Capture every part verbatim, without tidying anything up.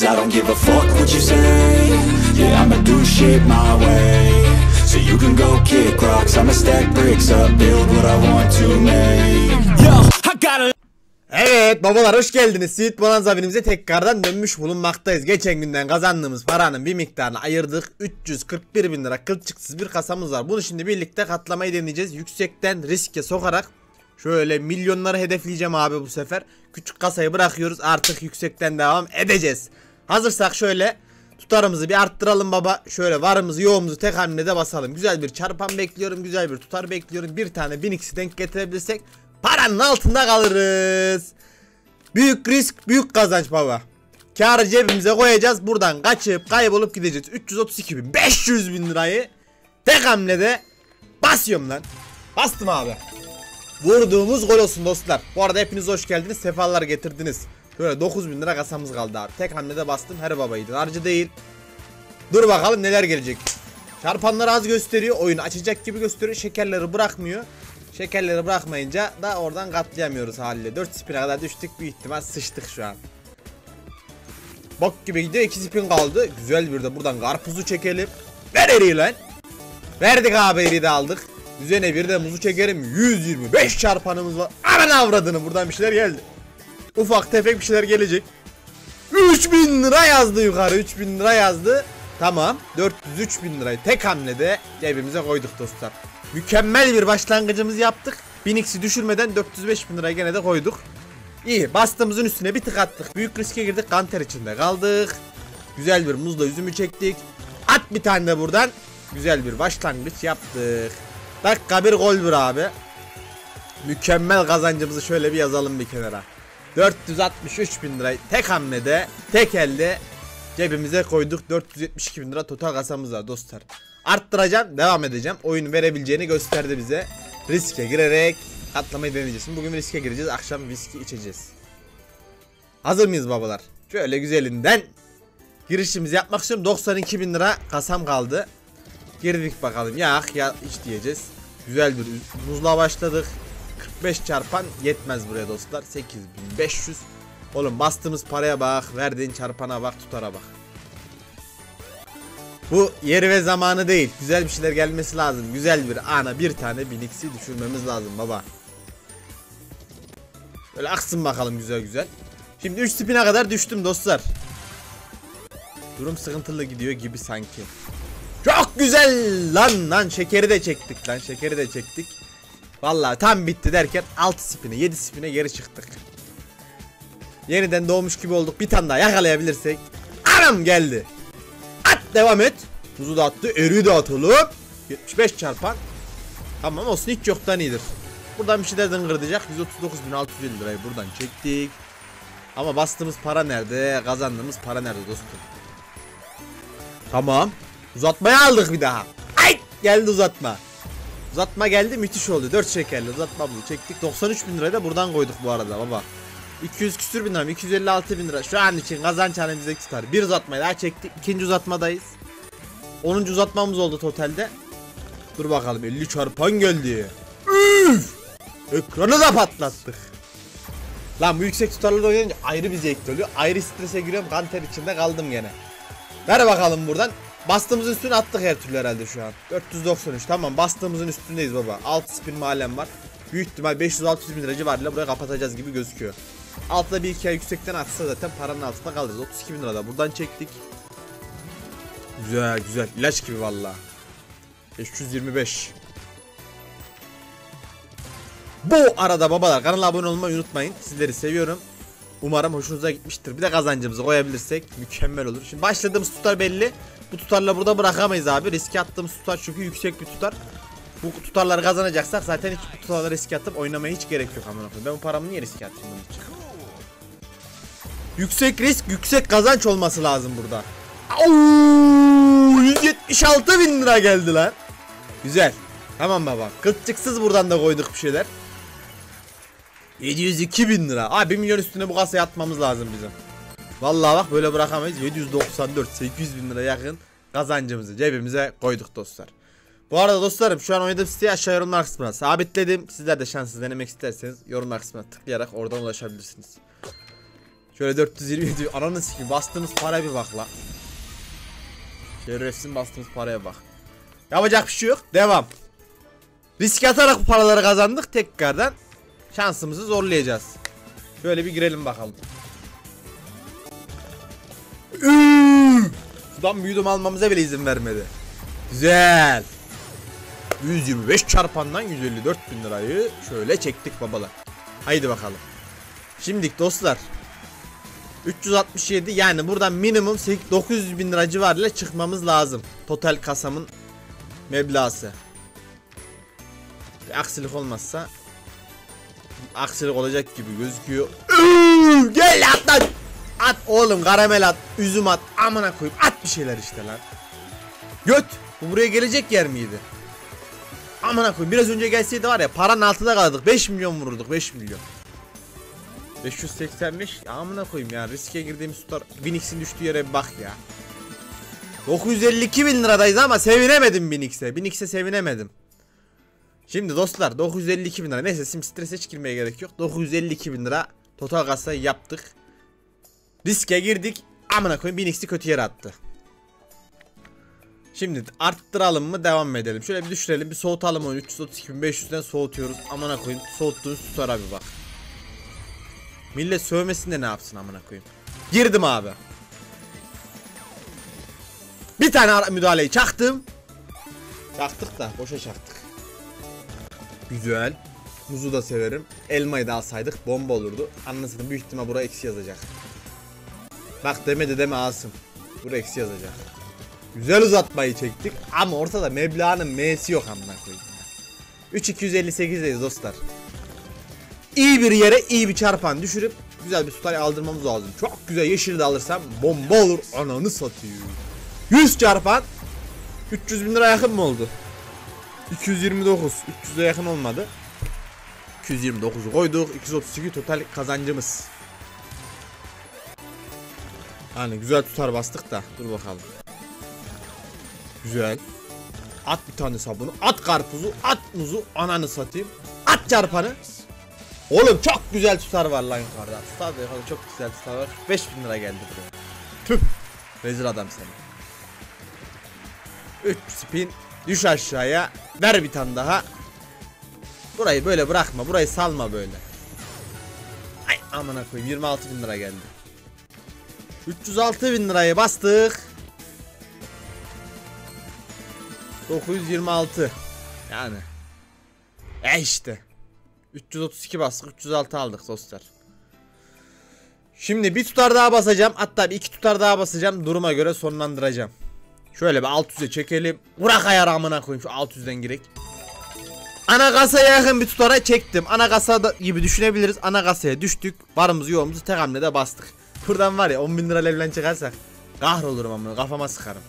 Cause I don't give a fuck what you say. Yeah, I'ma do shit my way. So you can go kick rocks, I'ma stack bricks up, build what I want to make. Yo, I gotta... Evet babalar, hoş geldiniz. Sweet Bonanza abimize tekrardan dönmüş bulunmaktayız. Geçen günden kazandığımız paranın bir miktarını ayırdık. üç yüz kırk bir bin lira kılçıksız bir kasamız var. Bunu şimdi birlikte katlamayı deneyeceğiz. Yüksekten riske sokarak şöyle milyonları hedefleyeceğim abi bu sefer. Küçük kasayı bırakıyoruz, artık yüksekten devam edeceğiz. Hazırsak şöyle tutarımızı bir arttıralım baba. Şöyle varımızı yoğumuzu tek hamlede basalım. Güzel bir çarpan bekliyorum, güzel bir tutar bekliyorum. Bir tane bin x'i denk getirebilirsek paranın altında kalırız. Büyük risk, büyük kazanç baba. Kârı cebimize koyacağız. Buradan kaçıp kaybolup gideceğiz. üç yüz otuz iki bin beş yüz bin lirayı tek hamlede basıyorum lan. Bastım abi. Vurduğumuz gol olsun dostlar. Bu arada hepiniz hoş geldiniz. Sefalar getirdiniz. Şöyle dokuz bin lira kasamız kaldı abi. Tek hamlede bastım. Her babaydı. Harcı değil. Dur bakalım neler gelecek. Çarpanları az gösteriyor. Oyun açacak gibi gösteriyor. Şekerleri bırakmıyor. Şekerleri bırakmayınca da oradan katlayamıyoruz haliyle. dört spine kadar düştük, büyük ihtimal sıçtık şu an. Bok gibi gidiyor, iki spin kaldı. Güzel bir de buradan karpuzu çekelim. Ver eriği lan. Verdik abi, eriği de aldık. Üzerine bir de muzu çekerim. yüz yirmi beş çarpanımız var. Aman avradını, buradan bir şeyler geldi. Ufak tefek bir şeyler gelecek. üç bin lira yazdı yukarı, üç bin lira yazdı. Tamam, dört yüz üç bin lirayı tek hamlede cebimize koyduk dostlar. Mükemmel bir başlangıcımızı yaptık. bin x'i düşürmeden dört yüz beş bin lirayı gene de koyduk. İyi, bastığımızın üstüne bir tık attık. Büyük riske girdik, kanter içinde kaldık. Güzel bir muzla üzümü çektik. At bir tane de buradan. Güzel bir başlangıç yaptık. Dakika bir gol bir abi. Mükemmel kazancımızı şöyle bir yazalım bir kenara. dört yüz altmış üç bin lirayı tek hamlede, tek elde cebimize koyduk. dört yüz yetmiş iki bin lira total kasamız var dostlar. Arttıracağım, devam edeceğim. Oyun verebileceğini gösterdi bize. Riske girerek atlamayı deneyeceğiz. Bugün riske gireceğiz, akşam viski içeceğiz. Hazır mıyız babalar? Şöyle güzelinden girişimizi yapmak istiyorum. doksan iki bin lira kasam kaldı. Girdik bakalım, ya ya iç diyeceğiz. Güzel bir muzla başladık. kırk beş çarpan yetmez buraya dostlar. sekiz bin beş yüz. Oğlum bastığımız paraya bak, verdiğin çarpana bak, tutara bak. Bu yeri ve zamanı değil. Güzel bir şeyler gelmesi lazım. Güzel bir ana bir tane bin x'i düşürmemiz lazım baba. Böyle aksın bakalım güzel güzel. Şimdi üç spin'e kadar düştüm dostlar. Durum sıkıntılı gidiyor gibi sanki. Çok güzel lan lan, şekeri de çektik lan, şekeri de çektik. Vallahi tam bitti derken altı spin'e yedi spin'e geri çıktık. Yeniden doğmuş gibi olduk. Bir tane daha yakalayabilirsek. Anam geldi. At, devam et. Tuzu da attı, eriği de atalım. yetmiş beş çarpan. Tamam olsun, hiç yoktan iyidir. Buradan bir şeyler dıngırdayacak. yüz otuz dokuz bin altı yüz elli lirayı buradan çektik. Ama bastığımız para nerede? Kazandığımız para nerede dostum? Tamam. Uzatmaya aldık bir daha. Ay, geldi uzatma. Uzatma geldi, müthiş oldu. dört şekerli uzatma bunu çektik. doksan üç bin lirayı da buradan koyduk bu arada baba. iki yüz küsür bin lira, iki yüz elli altı bin lira şu an için kazanç hanemizdeki tutar. Bir uzatmayı daha çektik. İkinci uzatmadayız. onuncu uzatmamız oldu totalde. Dur bakalım, elli çarpan geldi. Üf! Ekranı da patlattık. Lan bu yüksek tutarlarda oynayınca ayrı bir zevkli oluyor. Ayrı strese giriyorum, kanter içinde kaldım gene. Ver bakalım buradan. Bastığımızın üstüne attık her türlü herhalde şu an. dört yüz doksan üç, tamam, bastığımızın üstündeyiz baba. altı spin mahallem var. Büyük ihtimal beş yüz altı yüz bin liracı var ile buraya kapatacağız gibi gözüküyor. Altta bir iki ay yüksekten atsa zaten paranın altında kalırız. otuz iki bin lirada buradan çektik. Güzel güzel, ilaç gibi valla. beş yüz yirmi beş. Bu arada babalar, kanala abone olmayı unutmayın. Sizleri seviyorum. Umarım hoşunuza gitmiştir. Bir de kazancımızı koyabilirsek mükemmel olur. Şimdi başladığımız tutar belli. Bu tutarla burada bırakamayız abi. Riske attığımız tutar çünkü yüksek bir tutar. Bu tutarları kazanacaksak zaten hiç bu tutarları riske atıp oynamaya hiç gerek yok amına koyayım. Ben bu paramı niye riske atayım bunun için? Yüksek risk, yüksek kazanç olması lazım burada. Au! yüz yetmiş altı bin lira geldi lan. Güzel. Tamam baba. Kılçıksız buradan da koyduk bir şeyler. yedi yüz iki bin lira. Abi bir milyon üstüne bu kasaya atmamız lazım bizim. Vallahi bak böyle bırakamayız. yedi yüz doksan dört sekiz yüz bin lira yakın kazancımızı cebimize koyduk dostlar. Bu arada dostlarım, şu an oynadığım siteyi aşağı yorumlar kısmına sabitledim. Sizler de şanssız denemek isterseniz yorumlar kısmına tıklayarak oradan ulaşabilirsiniz. Şöyle dört yüz yirmi yedi. Ananı sikeyim, bastığımız paraya bir bak la. Şerefsin, bastığımız paraya bak. Yapacak bir şey yok. Devam. Risk atarak bu paraları kazandık. Tekrardan şansımızı zorlayacağız. Şöyle bir girelim bakalım. Sudan büyüdüm almamıza bile izin vermedi. Güzel. yüz yirmi beş çarpandan yüz elli dört bin lirayı şöyle çektik babalar. Haydi bakalım. Şimdilik dostlar, üç yüz altmış yedi, yani buradan minimum dokuz yüz bin lira civarıyla çıkmamız lazım. Total kasamın meblası. Bir aksilik olmazsa, aksilik olacak gibi gözüküyor. Gel at lan. At oğlum, karamel at, üzüm at, amına koyayım, at bir şeyler işte lan. Göt, bu buraya gelecek yer miydi? Amına koyayım, biraz önce gelseydi var ya, paranın altında kalırdık, beş milyon vururduk, beş milyon. beş yüz seksen beş, amına koyayım ya, riske girdiğimiz tutar. bin x'in düştüğü yere bir bak ya. dokuz yüz elli iki bin liradayız ama sevinemedim bin x'e. bin x'e sevinemedim. Şimdi dostlar, dokuz yüz elli iki bin lira. Neyse, şimdi strese hiç girmeye gerek yok. dokuz yüz elli iki bin lira total kasayı yaptık. Riske girdik. Amına koyayım, bin x'i kötü yere attı. Şimdi arttıralım mı, devam edelim. Şöyle bir düşürelim, bir soğutalım onu. üç yüz otuz iki bin beş yüzden soğutuyoruz. Amına koyayım, soğuttuğunuz tutara bir bak. Millet sövmesin de ne yapsın amına koyayım. Girdim abi. Bir tane müdahaleyi çaktım. Çaktık da boşa çaktık. Güzel. Muzu da severim. Elmayı da alsaydık bomba olurdu. Anlasın, büyük ihtimal buraya eksi yazacak. Bak demedi deme Asım. Buraya eksi yazacak. Güzel uzatmayı çektik ama ortada meblağının M'si yok amına koyayım. üç bin iki yüz elli sekizdeyiz dostlar. İyi bir yere iyi bir çarpan düşürüp güzel bir tutar aldırmamız lazım. Çok güzel yeşil de alırsam bomba olur, ananı satıyor. yüz çarpan üç yüz bin lira yakın mı oldu? iki yüz yirmi dokuz, üç yüze yakın olmadı. iki yüz yirmi dokuzu koyduk, iki yüz otuz iki total kazancımız. Hani güzel tutar bastık da, dur bakalım. Güzel. At bir tane sabunu, at karpuzu, at muzu, ananı satayım. At çarpanı. Oğlum çok güzel tutar var lan yukarıda. Tutar da yukarıda çok güzel tutar var. beş bin lira geldi buraya. Tüh. Rezil adam seni. üç spin. Düş aşağıya. Ver bir tane daha. Burayı böyle bırakma. Burayı salma böyle. Ay amına koyayım. yirmi altı bin lira geldi. üç yüz altı bin lirayı bastık. dokuz yüz yirmi altı. Yani. E işte. üç yüz otuz iki bastık, üç yüz altı aldık dostlar. Şimdi bir tutar daha basacağım. Hatta bir iki tutar daha basacağım. Duruma göre sonlandıracağım. Şöyle bir alt yüze çekelim. Bırak ayar amına koyayım, şu alt yüzden girek. Ana kasaya yakın bir tutara çektim. Ana kasa gibi düşünebiliriz. Ana kasaya düştük. Varımızı yoğumuzu tek hamlede bastık. Buradan var ya on bin lira levlen çıkarsak kahrolurum amına, kafama sıkarım.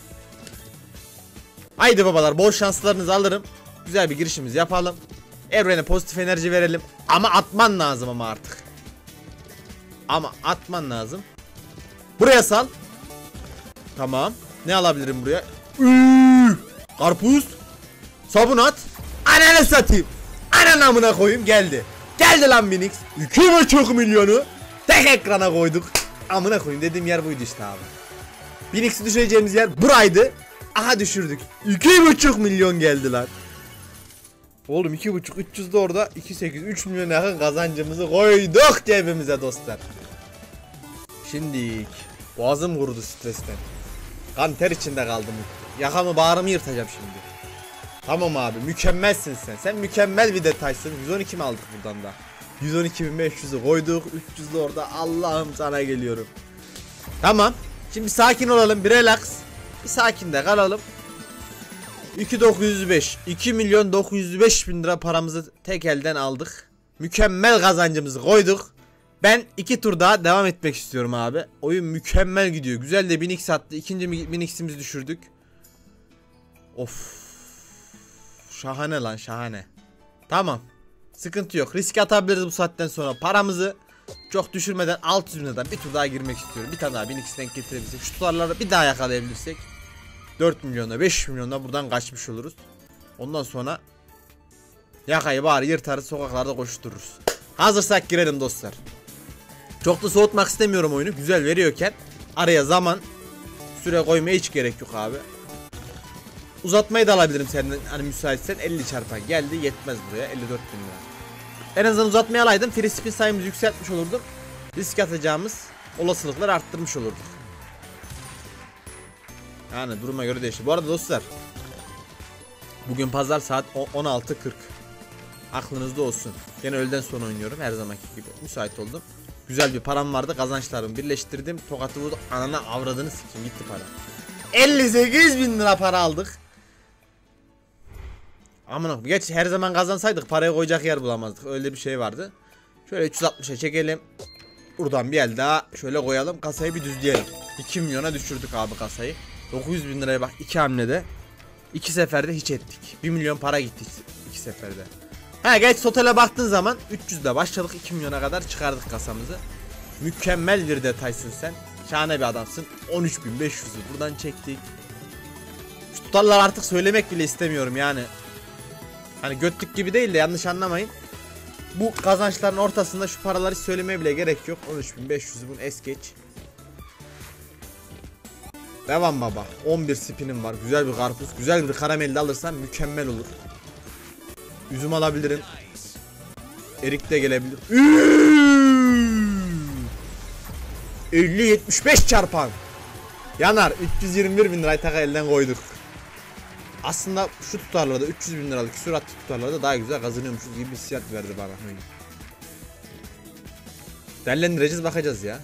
Haydi babalar, bol şanslarınızı alırım. Güzel bir girişimiz yapalım. Evrene pozitif enerji verelim. Ama atman lazım ama artık. Ama atman lazım. Buraya sal. Tamam. Ne alabilirim buraya? Üü, karpuz. Sabun at. Ananı satayım. Ananı amına koyayım, geldi. Geldi lan bin x. iki buçuk milyonu tek ekrana koyduk. Amına koyayım, dediğim yer buydu işte abi. bin x'i düşüreceğimiz yer buraydı. Aha düşürdük. iki buçuk milyon geldi lan. Oğlum iki buçuk, üç yüz de orada, iki sekiz, üç milyon yakın kazancımızı koyduk cebimize dostlar. Şimdi boğazım kurudu stresten. Kan ter içinde kaldım. Yakamı bağrımı yırtacağım şimdi. Tamam abi, mükemmelsin sen. Sen mükemmel bir detaysın. yüz on iki mi aldık buradan da? yüz on iki bin beş yüzü koyduk. üç yüz de orada. Allah'ım sana geliyorum. Tamam. Şimdi sakin olalım, bir relax. Bir sakin de kalalım. iki dokuz yüz beş, iki milyon dokuz yüz beş bin lira paramızı tek elden aldık. Mükemmel kazancımızı koyduk. Ben iki tur daha devam etmek istiyorum abi. Oyun mükemmel gidiyor. Güzel de bin x attı. İkinci bin x'imizi düşürdük. Of. Şahane lan, şahane. Tamam. Sıkıntı yok. Risk atabiliriz bu saatten sonra. Paramızı çok düşürmeden altı yüz bin liradan bir tur daha girmek istiyorum. Bir tane daha bin x denk getirebilirsek, şu tutarları bir daha yakalayabilirsek dört milyonda, beş milyonda buradan kaçmış oluruz. Ondan sonra yakayı bari yırtarız, sokaklarda koştururuz. Hazırsak girelim dostlar. Çok da soğutmak istemiyorum oyunu. Güzel veriyorken araya zaman süre koymaya hiç gerek yok abi. Uzatmayı da alabilirim senden hani müsaitsen. elli çarpan geldi, yetmez buraya. elli dört bin lira. En azından uzatmaya alaydım. Free spin sayımızı yükseltmiş olurdum. Risk atacağımız olasılıkları arttırmış olurduk. Yani duruma göre değişir. Bu arada dostlar, bugün pazar saat on altı kırk. Aklınızda olsun. Gene öğleden sonra oynuyorum her zamanki gibi. Müsait oldum. Güzel bir param vardı. Kazançlarımı birleştirdim. Tokatı vurdu. Anana avradını sikeyim, gitti para. elli sekiz bin lira para aldık. Aman, geç her zaman kazansaydık parayı koyacak yer bulamazdık. Öyle bir şey vardı. Şöyle üç yüz altmışa çekelim. Buradan bir el daha şöyle koyalım. Kasayı bir düzleyelim. iki milyona düşürdük abi kasayı. dokuz yüz bin liraya bak, iki hamlede. iki seferde hiç ettik. bir milyon para gitti iki seferde. Ha geç totale baktığın zaman üç yüzde başladık, iki milyona kadar çıkardık kasamızı. Mükemmel bir detaysın sen. Şahane bir adamsın. on üç bin beş yüzü buradan çektik. Şu tutarlar artık söylemek bile istemiyorum yani. Hani götlük gibi değil de yanlış anlamayın. Bu kazançların ortasında şu paraları söylemeye bile gerek yok. on üç bin beş yüzü bunu es geç. Devam baba. on bir spinim var. Güzel bir karpuz. Güzel bir karamel de alırsam mükemmel olur. Üzüm alabilirim. Erik de gelebilir. elli yetmiş beş çarpan. Yanar. üç yüz yirmi bir bin lirayı taka elden koyduk. Aslında şu tutarlarda üç yüz bin liralık sürat tutarlarda daha güzel kazanıyormuşuz gibi bir hissiyat verdi bana. Değerlendireceğiz, bakacağız ya.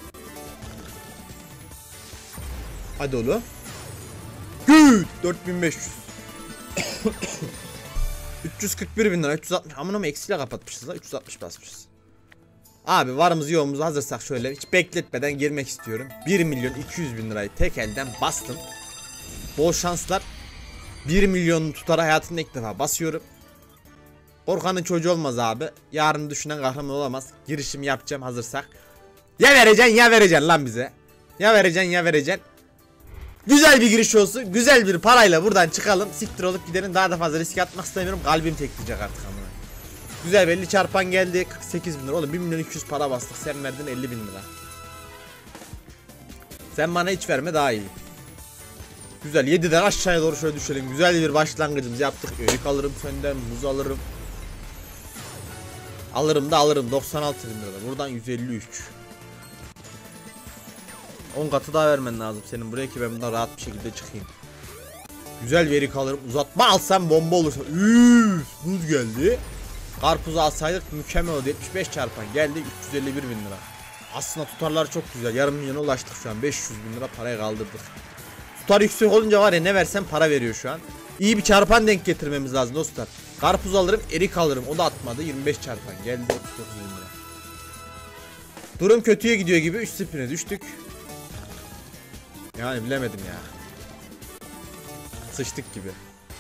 Hadi oğlum. Güt dört bin beş yüz. üç yüz kırk bir bin lira, üç yüz altmış. Aman ama eksiyle kapatmışız la, üç yüz altmış basmışız. Abi varımızı yoğumuzu hazırsak şöyle hiç bekletmeden girmek istiyorum. bir milyon iki yüz bin lirayı tek elden bastım. Bol şanslar. bir milyonu tutar hayatımda ilk defa basıyorum. Korkanın çocuğu olmaz abi. Yarını düşünen kahraman olamaz. Girişimi yapacağım hazırsak. Ya vereceksin ya vereceksin lan bize. Ya vereceksin ya vereceksin. Güzel bir giriş olsun. Güzel bir parayla buradan çıkalım. Siktir olup gidelim. Daha da fazla risk atmak istemiyorum. Kalbim tekleyecek artık amına. Güzel bir elli çarpan geldi. kırk sekiz bin lira. Oğlum bir milyon iki yüz para bastık. Sen verdin elli bin lira. Sen bana hiç verme, daha iyi. Güzel, yediden aşağıya doğru şöyle düşelim. Güzel bir başlangıcımızı yaptık. Erik alırım senden, muz alırım. Alırım da alırım. doksan altı bin lira. Buradan yüz elli üç. on katı daha vermen lazım senin buraya ki ben bundan rahat bir şekilde çıkayım. Güzel bir erik alırım. Uzatma alsam bomba olursa. Üff, muz geldi. Karpuzu alsaydık mükemmel oldu. yetmiş beş çarpan geldi. üç yüz elli bir bin lira. Aslında tutarlar çok güzel. Yarım milyona ulaştık şu an. beş yüz bin lira parayı kaldırdık. Tutar yüksek olunca var ya, ne versem para veriyor şu an. İyi bir çarpan denk getirmemiz lazım dostlar. Karpuz alırım, erik alırım. O da atmadı. yirmi beş çarpan geldi. otuz dokuz bin lira. Durum kötüye gidiyor gibi. üç spine düştük. Yani bilemedim ya. Sıçtık gibi.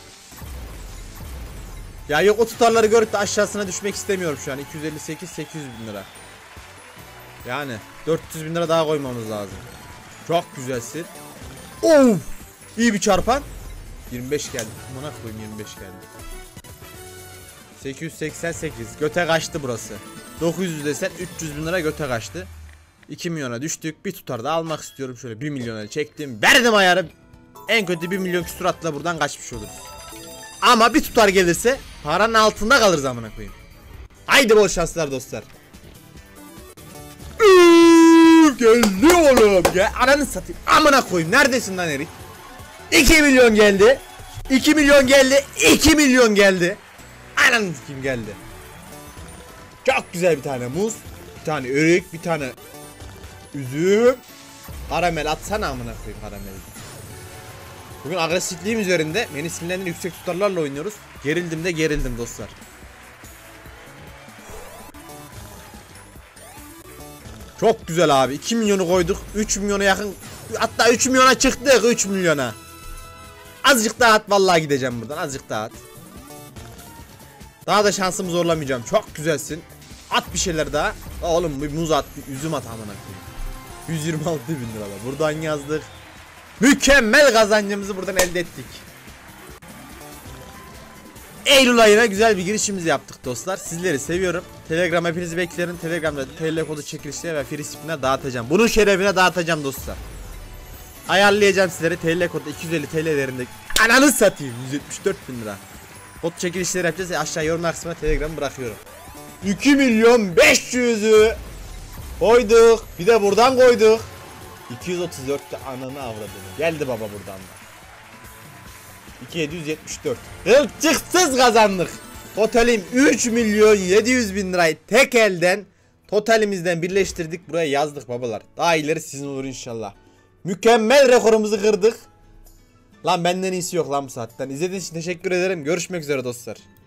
Ya yok, o tutarları görüp de aşağısına düşmek istemiyorum şu an. iki yüz elli sekiz sekiz yüz bin lira. Yani dört yüz bin lira daha koymamız lazım. Çok güzelsin. Of! İyi bir çarpan. yirmi beş geldi. Buna koyayım, yirmi beş geldi. sekiz yüz seksen sekiz. Göte kaçtı burası. dokuz yüz desen üç yüz bin lira göte kaçtı. iki milyona düştük. Bir tutar da almak istiyorum. Şöyle bir milyona çektim. Verdim ayarı. En kötü bir milyon küsuratla buradan kaçmış oluruz. Ama bir tutar gelirse paranın altında kalırız amına koyayım. Haydi bol şanslar dostlar. Geldi oğlum. Gel ananı satayım. Amına koyayım. Neredesin lan Erik? iki milyon geldi. iki milyon geldi. iki milyon geldi. Ananı satayım geldi. Çok güzel bir tane muz. Bir tane erik. Bir tane üzüm. Karamel atsana amına koyayım karameli. Bugün agresifliğim üzerinde. Beni sinirlendiren yüksek tutarlarla oynuyoruz. Gerildim de gerildim dostlar. Çok güzel abi. iki milyonu koyduk. üç milyona yakın. Hatta üç milyona çıktık. üç milyona. Azıcık daha at. Vallahi gideceğim buradan. Azıcık daha at. Daha da şansımı zorlamayacağım. Çok güzelsin. At bir şeyler daha. Oğlum bir muz at. Bir üzüm at amına koyayım. yüz yirmi altı bin lira. Buradan yazdık. Mükemmel kazancımızı buradan elde ettik. Eylül ayına güzel bir girişimizi yaptık dostlar. Sizleri seviyorum. Telegram hepinizi beklerim. Telegram'da T L kodu çekilişleri ve free spin'e dağıtacağım. Bunun şerefine dağıtacağım dostlar. Ayarlayacağım sizlere T L kodu iki yüz elli T L değerinde. Ananı satayım, yüz yetmiş dört bin lira. Kod çekilişleri yapacağız. Aşağı yorum kısmına Telegram'ı bırakıyorum. iki milyon beş yüz'ü koyduk. Bir de buradan koyduk. iki yüz otuz dörtte ananı avradını. Geldi baba buradan da. iki bin yedi yüz yetmiş dört. Kılçıksız kazandık. Totalim üç milyon yedi yüz bin lirayı tek elden totalimizden birleştirdik. Buraya yazdık babalar. Daha ileri sizin olur inşallah. Mükemmel rekorumuzu kırdık. Lan benden iyisi yok lan bu saatten. İzlediğiniz için teşekkür ederim. Görüşmek üzere dostlar.